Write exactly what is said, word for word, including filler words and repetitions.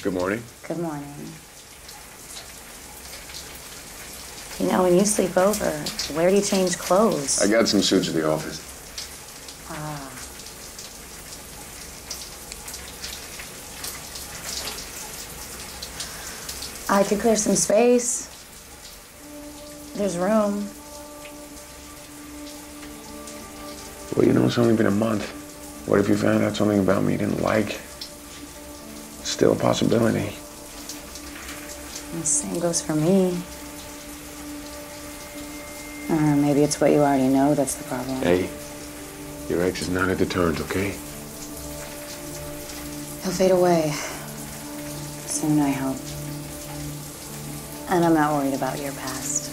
Good morning. Good morning. You know, when you sleep over, where do you change clothes? I got some suits at the office. Ah. I could clear some space. There's room. Well, you know, it's only been a month. What if you found out something about me you didn't like? Still a possibility. The same goes for me. Or maybe it's what you already know that's the problem. Hey, your ex is not a deterrent, okay? He'll fade away. Soon, I hope. And I'm not worried about your past.